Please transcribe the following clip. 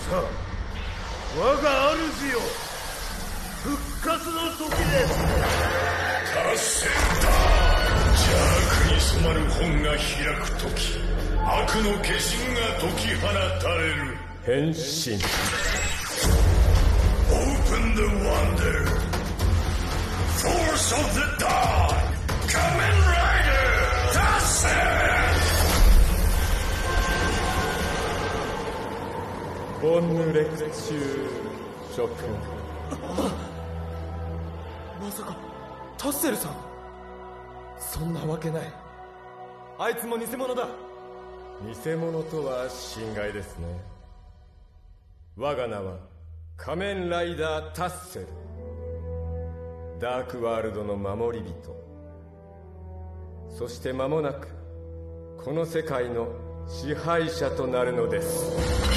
さん、我が主よ、復活の時です。 達成だ。邪悪に染まる本が開く時、悪の化身が解き放たれる。 変身。 Open the wonder. Force of the Dawn. Kamen Rider 達成。 ボンヌレクチュー諸君。 まさかタッセルさん。そんなわけない。あいつも偽物だ。 偽物とは心外ですね。我が名は仮面ライダータッセル、ダークワールドの守り人、そして間もなくこの世界の支配者となるのです。